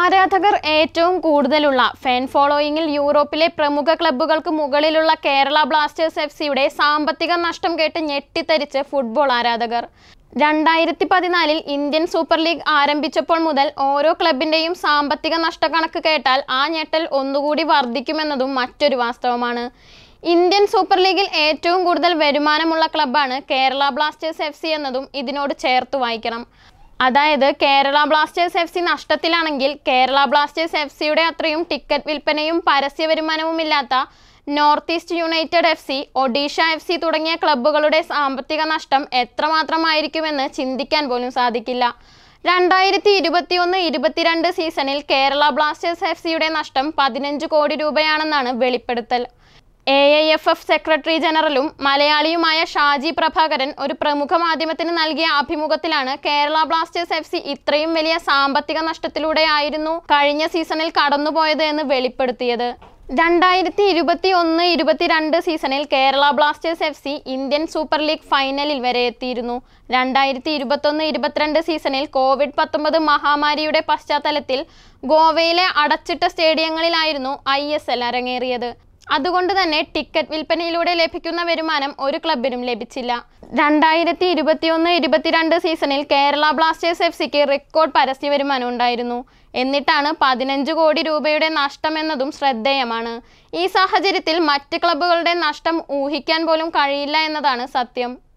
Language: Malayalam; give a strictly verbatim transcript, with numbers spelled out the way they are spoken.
ആരാധകർ ഏറ്റവും കൂടുതലുള്ള ഫാൻ ഫോളോയിങ്ങിൽ യൂറോപ്പിലെ പ്രമുഖ ക്ലബ്ബുകൾക്ക് മുകളിലുള്ള കേരള ബ്ലാസ്റ്റേഴ്സ് എഫ് സിയുടെ സാമ്പത്തിക നഷ്ടം കേട്ട് ഞെട്ടിത്തരിച്ച് ഫുട്ബോൾ ആരാധകർ. രണ്ടായിരത്തി പതിനാലിൽ ഇന്ത്യൻ സൂപ്പർ ലീഗ് ആരംഭിച്ചപ്പോൾ മുതൽ ഓരോ ക്ലബിൻ്റെയും സാമ്പത്തിക നഷ്ടക്കണക്ക് കേട്ടാൽ ആ ഞെട്ടൽ ഒന്നുകൂടി വർദ്ധിക്കുമെന്നതും മറ്റൊരു വാസ്തവമാണ്. ഇന്ത്യൻ സൂപ്പർ ലീഗിൽ ഏറ്റവും കൂടുതൽ വരുമാനമുള്ള ക്ലബ്ബാണ് കേരള ബ്ലാസ്റ്റേഴ്സ് എഫ് സി എന്നതും ഇതിനോട് ചേർത്ത് വായിക്കണം. അതായത് കേരള ബ്ലാസ്റ്റേഴ്സ് എഫ് സി നഷ്ടത്തിലാണെങ്കിൽ കേരള ബ്ലാസ്റ്റേഴ്സ് എഫ് സിയുടെ അത്രയും ടിക്കറ്റ് വിൽപ്പനയും പരസ്യ വരുമാനവും ഇല്ലാത്ത North East United F C, Odisha F C തുടങ്ങിയ ക്ലബ്ബുകളുടെ സാമ്പത്തിക നഷ്ടം എത്രമാത്രമായിരിക്കുമെന്ന് ചിന്തിക്കാൻ പോലും സാധിക്കില്ല. രണ്ടായിരത്തി ഇരുപത്തി ഒന്ന് ഇരുപത്തിരണ്ട് സീസണിൽ കേരള ബ്ലാസ്റ്റേഴ്സ് എഫ് സിയുടെ നഷ്ടം പതിനഞ്ച് കോടി രൂപയാണെന്നാണ് വെളിപ്പെടുത്തൽ. A I F F secretary ജനറലും മലയാളിയുമായ ഷാജി പ്രഭാകരൻ ഒരു പ്രമുഖ മാധ്യമത്തിന് നൽകിയ അഭിമുഖത്തിലാണ് കേരള ബ്ലാസ്റ്റേഴ്സ് എഫ് സി ഇത്രയും വലിയ സാമ്പത്തിക നഷ്ടത്തിലൂടെയായിരുന്നു കഴിഞ്ഞ സീസണിൽ കടന്നുപോയത് എന്ന് വെളിപ്പെടുത്തിയത്. രണ്ടായിരത്തി ഇരുപത്തി ഒന്ന് ഇരുപത്തിരണ്ട് സീസണിൽ Kerala Blasters F C Indian Super League ഫൈനലിൽ വരെ എത്തിയിരുന്നു. രണ്ടായിരത്തി ഇരുപത്തൊന്ന് ഇരുപത്തിരണ്ട് സീസണിൽ കോവിഡ് പത്തൊമ്പത് മഹാമാരിയുടെ പശ്ചാത്തലത്തിൽ ഗോവയിലെ അടച്ചിട്ട സ്റ്റേഡിയങ്ങളിലായിരുന്നു ഐ എസ് എൽ അരങ്ങേറിയത്. അതുകൊണ്ട് തന്നെ ടിക്കറ്റ് വിൽപ്പനയിലൂടെ ലഭിക്കുന്ന വരുമാനം ഒരു ക്ലബിനും ലഭിച്ചില്ല. രണ്ടായിരത്തി ഇരുപത്തി ഒന്ന് ഇരുപത്തിരണ്ട് സീസണിൽ കേരള ബ്ലാസ്റ്റേഴ്സ് എഫ് സിക്ക് റെക്കോർഡ് പരസ്യ വരുമാനം ഉണ്ടായിരുന്നു. എന്നിട്ടാണ് പതിനഞ്ച് കോടി രൂപയുടെ നഷ്ടമെന്നതും ശ്രദ്ധേയമാണ്. ഈ സാഹചര്യത്തിൽ മറ്റ് ക്ലബ്ബുകളുടെ നഷ്ടം ഊഹിക്കാൻ പോലും കഴിയില്ല എന്നതാണ് സത്യം.